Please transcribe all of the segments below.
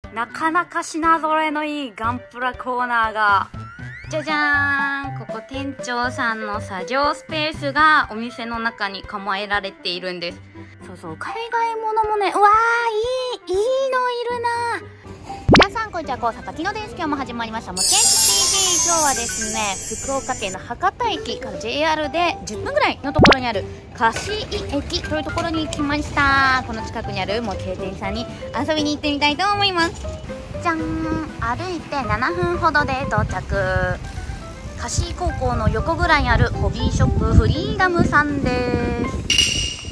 なかなか品揃えのいいガンプラコーナーが、じゃじゃーん、ここ店長さんの作業スペースがお店の中に構えられているんです。そうそう、海外ものもね、うわー、いいのいるな。皆さんこんにちは、高坂きのです。今日も始まりましたもけんち TV。 今日はですね、福岡県の博多駅から JR で10分ぐらいのところにある貸井駅というところに来ました。この近くにある模型店さんに遊びに行ってみたいと思います。じゃん、歩いて7分ほどで到着。貸井高校の横ぐらいにあるホビーショップフリーダムさんです。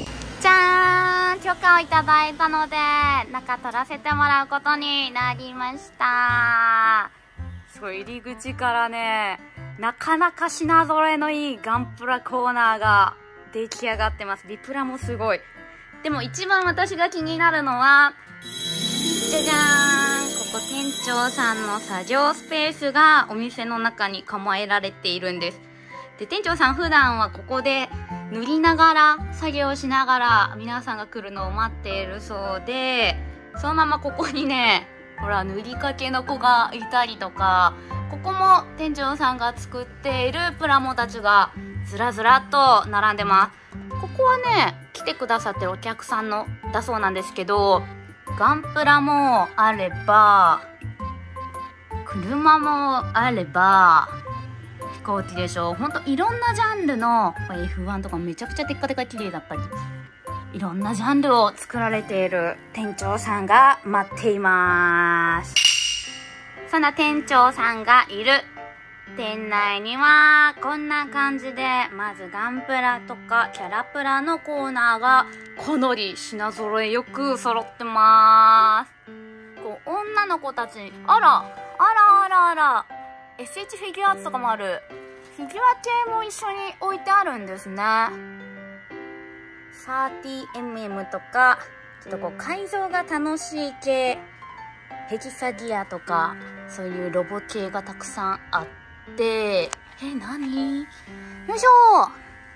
じゃーん、許可をいただいたので中撮らせてもらうことになりました。そう、入り口からね、なかなか品揃えのいいガンプラコーナーが出来上がってます。ビプラもすごい。でも一番私が気になるのは、じゃじゃーん、ここ店長さんの作業スペースがお店の中に構えられているんです。で、店長さん普段はここで塗りながら作業しながら皆さんが来るのを待っているそうで、そのままここにね、ほら塗りかけの子がいたりとか、ここも店長さんが作っているプラモたちがずらずらっと並んでます。ここはね、来てくださってるお客さんのだそうなんですけど、ガンプラもあれば車もあれば飛行機でしょ。ほんといろんなジャンルの F1 とかめちゃくちゃテッカテカ綺麗だったり、いろんなジャンルを作られている店長さんが待っています。そんな店長さんがいる店内にはこんな感じで、まずガンプラとかキャラプラのコーナーがかなり品揃えよく揃ってます。こう女の子たち、あら SH フィギュアーツとかもある。フィギュア系も一緒に置いてあるんですね。 30mm とかちょっとこう改造が楽しい系、ヘキサギアとかそういうロボ系がたくさんあって、何？よいしょ。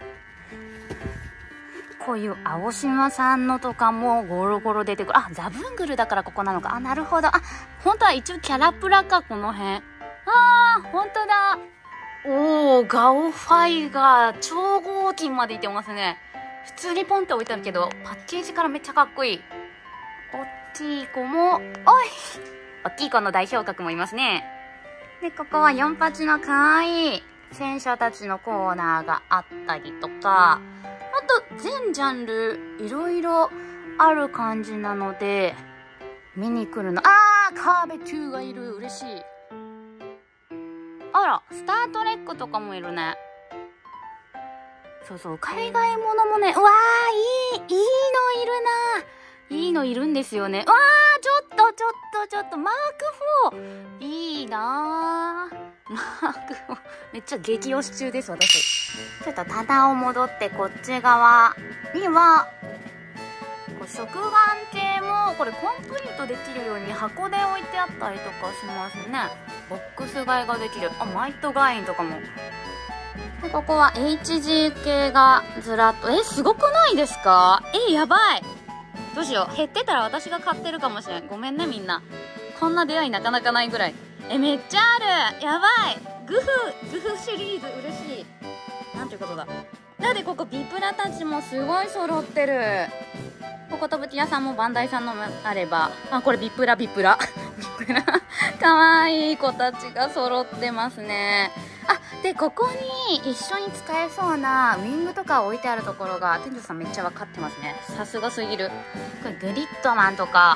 こういう青島さんのとかもゴロゴロ出てくる。あ、ザブングルだからここなのか。あ、なるほど。あ、本当は一応キャラプラか、この辺。あー、本当だ。おー、ガオファイガー超合金までいってますね。普通にポンって置いてあるけど、パッケージからめっちゃかっこいい。おっきい子も、おい、おっきい子の代表格もいますね。で、ここは48の可愛い戦車たちのコーナーがあったりとか、あと全ジャンルいろいろある感じなので、見に来るの。カーベ2がいる。嬉しい。あら、スタートレックとかもいるね。そうそう、海外ものもね、うわー、いいのいるな。いいのいるんですよね。わー、ちょっと、マーク4。いいなー。マーク4。めっちゃ激推し中です、私。ちょっと棚を戻ってこっち側には、こう食玩系も、これコンプリートできるように箱で置いてあったりとかしますね。ボックス買いができる。あ、マイトガインとかも。で、ここは HG 系がずらっと。すごくないですか？やばい。どうしよう。減ってたら私が買ってるかもしれん。ごめんね、みんな。こんな出会いなかなかないぐらい。めっちゃある。やばい。グフシリーズ嬉しい。なんていうことだ。だってここビプラたちもすごい揃ってる。ここ、とぶき屋さんもバンダイさんのもあれば。これビプラ。ビプラ。かわいい子たちが揃ってますね。で、ここに一緒に使えそうなウィングとか置いてあるところが、店長さんめっちゃ分かってますね。さすがすぎる。これグリッドマンとか、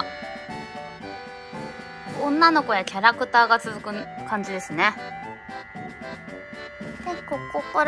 女の子やキャラクターが続く感じですね。で、ここから、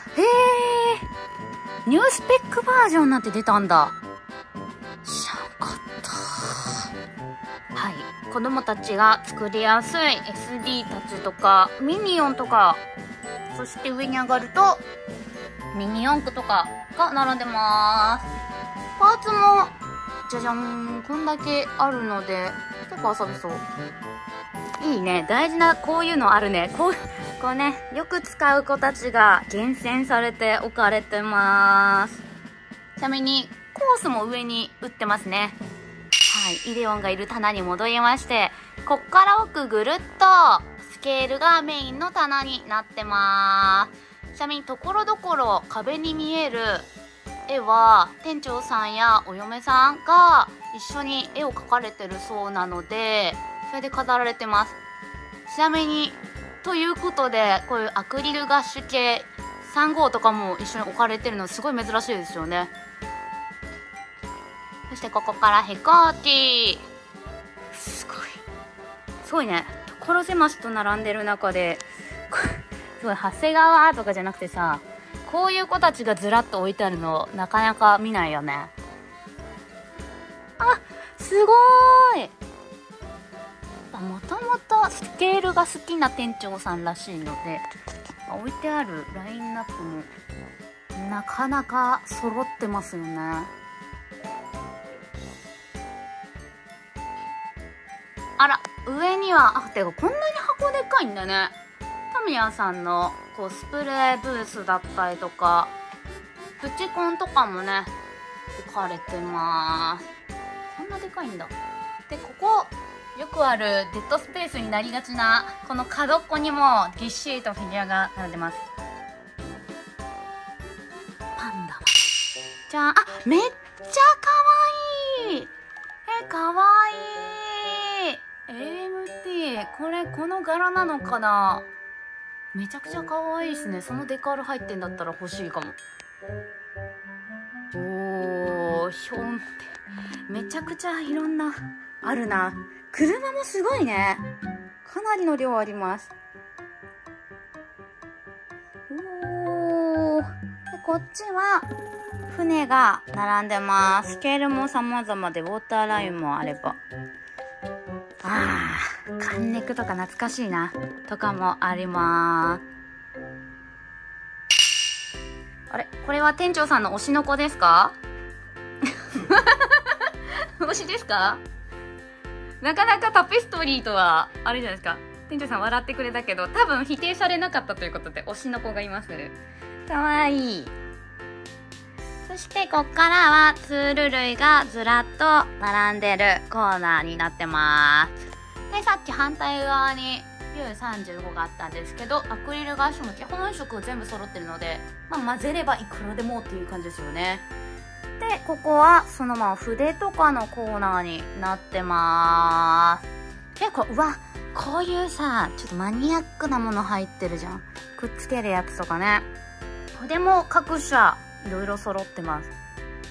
ニュースペックバージョンなんて出たんだ。知らんかった。はい。子供たちが作りやすい SD たちとか、ミニオンとか、そして上に上がると、ミニ四駆とかが並んでます。パーツも、じゃじゃん、こんだけあるので、結構遊びそう。いいね。大事な、こういうのあるね。こうね、よく使う子たちが厳選されて置かれてます。ちなみに、コースも上に売ってますね。はイデオンがいる棚に戻りまして、こっから奥ぐるっとスケールがメインの棚になってます。ちなみにところどころ壁に見える絵は店長さんやお嫁さんが一緒に絵を描かれてるそうなので、それで飾られてます。ちなみにということで、こういうアクリルガッシュ系3号とかも一緒に置かれてるのすごい珍しいですよね。そしてここから飛行機、すごいね。所狭しと並んでる中ですごい長谷川とかじゃなくてさ、こういう子たちがずらっと置いてあるのなかなか見ないよね。あ、すごーい。もともとスケールが好きな店長さんらしいので、置いてあるラインナップもなかなか揃ってますよね。あら、上には、てかこんなに箱でかいんだね。タミヤさんのコスプレブースだったりとか、プチコンとかもね、置かれてます。こんなでかいんだ。で、ここ、よくあるデッドスペースになりがちな、この角っこにもぎっしりとフィギュアが並んでます。パンダは。じゃあ、めっちゃかわいい。かわいい。AMT、この柄なのかな。めちゃくちゃかわいいですね。そのデカール入ってんだったら欲しいかも。おー、ひょんって。めちゃくちゃいろんな、あるな。車もすごいね。かなりの量あります。おー。で、こっちは、船が並んでます。スケールも様々で、ウォーターラインもあれば。カンネクとか懐かしいな。とかもあります。あれ、これは店長さんの推しの子ですか？推しですか？なかなかタペストリーとは、あれじゃないですか。店長さん笑ってくれたけど、多分否定されなかったということで、推しの子がいます。かわいい。そしてこっからはツール類がずらっと並んでるコーナーになってます。で、さっき反対側に U35 があったんですけど、アクリルガッシュも基本色全部揃ってるので、混ぜればいくらでもっていう感じですよね。で、ここはそのまま筆とかのコーナーになってまーす。結構、こういうさ、ちょっとマニアックなもの入ってるじゃん。くっつけるやつとかね。筆も各社いろいろ揃ってます。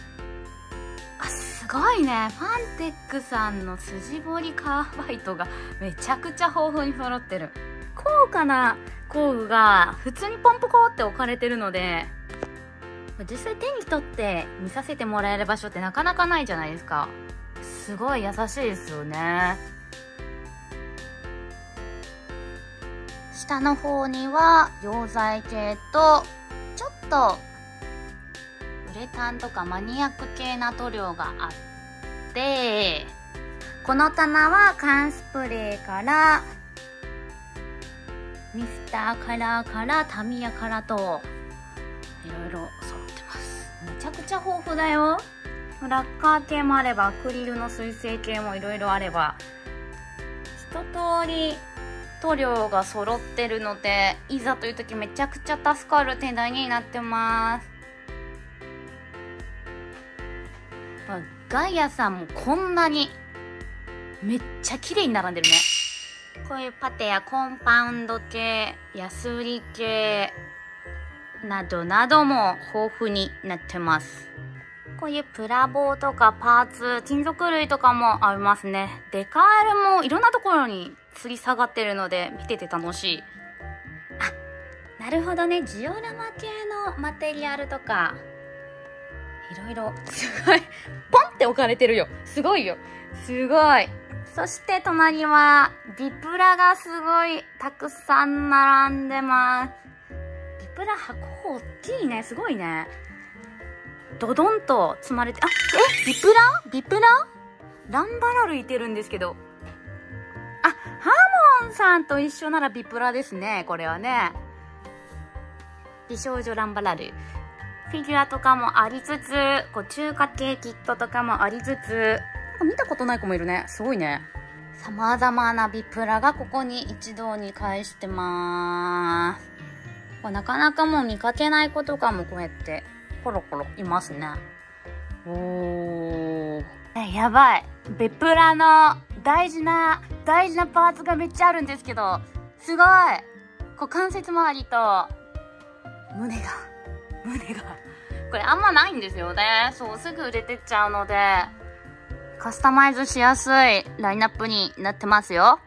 すごいね。ファンテックさんの筋彫りカーバイトがめちゃくちゃ豊富に揃ってる。高価な工具が普通にポンポコって置かれてるので、実際手に取って見させてもらえる場所ってなかなかないじゃないですか。すごい優しいですよね。下の方には溶剤系とちょっとウレタンとかマニアック系な塗料があって、この棚は缶スプレーからミスターカラーからタミヤカラーといろいろ揃ってます。めちゃくちゃ豊富だよ。ラッカー系もあればアクリルの水性系もいろいろあれば、一通り塗料が揃ってるので、いざという時めちゃくちゃ助かる店内になってます。ガイアさんもこんなにめっちゃ綺麗に並んでるね。こういうパテやコンパウンド系、ヤスリ系などなども豊富になってます。こういうプラ棒とかパーツ、金属類とかもありますね。デカールもいろんなところに吊り下がってるので見てて楽しい。なるほどね。ジオラマ系のマテリアルとかいろいろ、すごいポンって置かれてるよ。すごいよ。すごい。そして隣はビプラがすごいたくさん並んでます。ビプラ箱大きいね。すごいね。ドドンと積まれて、ビプラランバラルいてるんですけど。ハーモンさんと一緒ならビプラですね。これはね。美少女ランバラル。フィギュアとかもありつつ、中華系キットとかもありつつ、 か見たことない子もいるね。すごいね。様々なビプラがここに一堂に会してまーす。これなかなかもう見かけない子とかもこうやってコロコロいますね。おー。やばい。ビプラの大事なパーツがめっちゃあるんですけど、すごい。股関節周りと胸が。これあんまないんですよね。そう、すぐ売れてっちゃうので、カスタマイズしやすいラインナップになってますよ。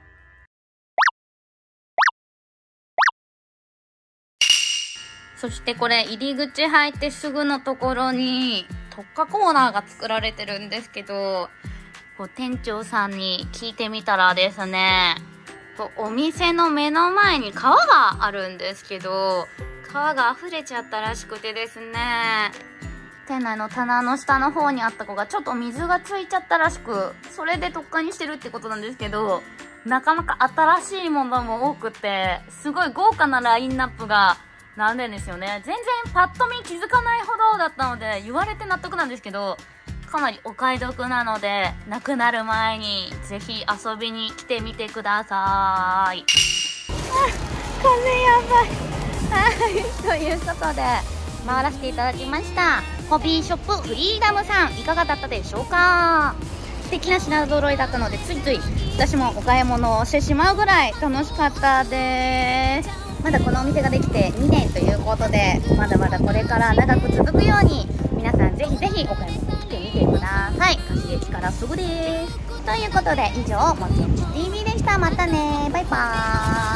そしてこれ入り口入ってすぐのところに特化コーナーが作られてるんですけど、こう店長さんに聞いてみたらですね、こうお店の目の前に川があるんですけど、川が溢れちゃったらしくてですね、店内の棚の下の方にあった子がちょっと水がついちゃったらしく、それで特化にしてるってことなんですけど、なかなか新しいものも多くて、すごい豪華なラインナップが並んでるんですよね。全然パッと見気づかないほどだったので、言われて納得なんですけど、かなりお買い得なので、なくなる前にぜひ遊びに来てみてください。風やばい。はい、ということで回らせていただきました。ホビーショップフリーダムさん、いかがだったでしょうか。素敵な品揃えだったので、ついつい私もお買い物をしてしまうぐらい楽しかったです。まだこのお店ができて2年ということで、まだまだこれから長く続くように、皆さんぜひぜひお買い物に来てみてください。貸し駅からすぐです。ということで以上、もちんち TV でした。またね、バイバーイ。